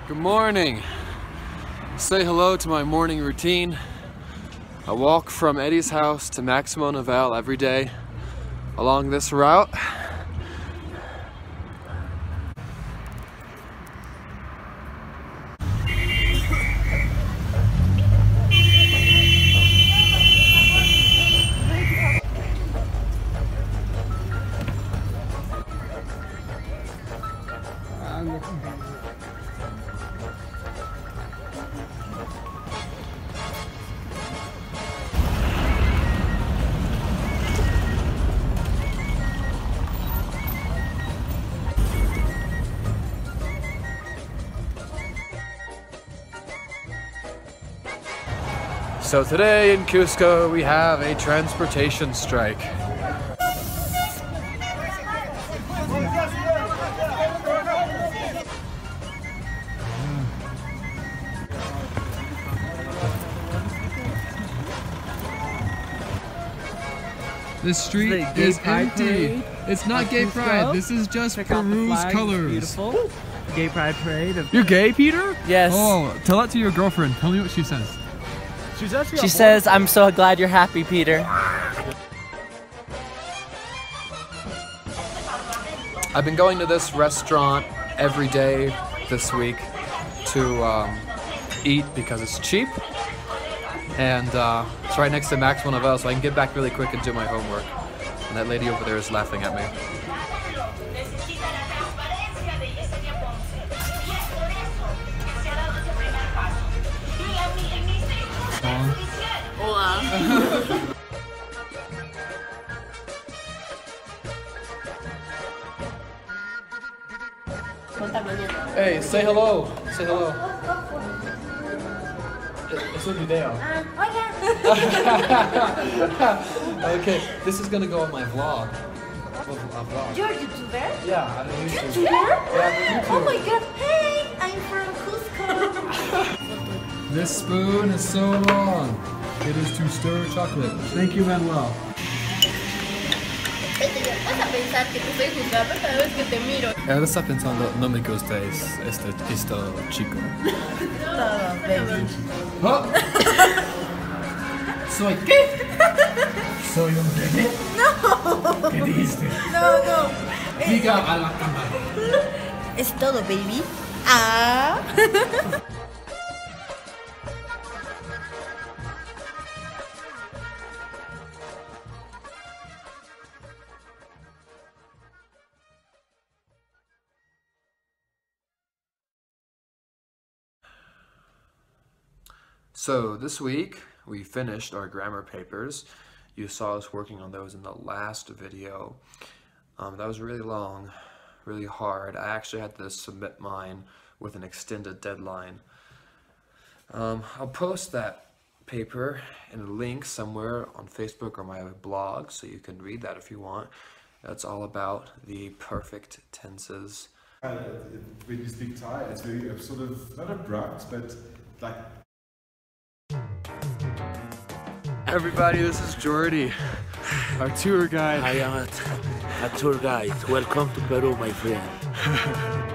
Good morning. Say hello to my morning routine. I walk from Eddie's house to Maximo Novel every day along this route. So today in Cusco we have a transportation strike. This street is empty. It's not gay pride. This is just Peru's colors. Beautiful. Gay pride parade. You're gay, Peter? Yes. Oh, tell that to your girlfriend. Tell me what she says. She says, "I'm so glad you're happy, Peter." I've been going to this restaurant every day this week to eat because it's cheap. And it's right next to Maximo Novel, so I can get back really quick and do my homework. And that lady over there is laughing at me. Hola. Hey, say hello. Say hello. It's a video. Okay, this is gonna go on my vlog. You're a YouTuber? Yeah, I'm a YouTuber. YouTuber? Yeah, Oh my god, hey, I'm from Cusco. This spoon is so long. It is to stir chocolate. Thank you, Manuel. Vas a pensar que te estoy juzgando cada vez que te miro. Ahora está pensando, no me gusta este chico. Todo, baby. Oh. ¿Soy qué? ¿Soy un bebé? No. ¿Qué dijiste? No. Diga a la cámara. Es todo, baby. Ah. So this week we finished our grammar papers. You saw us working on those in the last video. That was really long, really hard. I actually had to submit mine with an extended deadline. I'll post that paper in a link somewhere on Facebook or my blog, so you can read that if you want. That's all about the perfect tenses. When you speak Thai, it's very sort of not abrupt, but like. Everybody, this is Jordy, our tour guide. I am a tour guide. Welcome to Peru, my friend.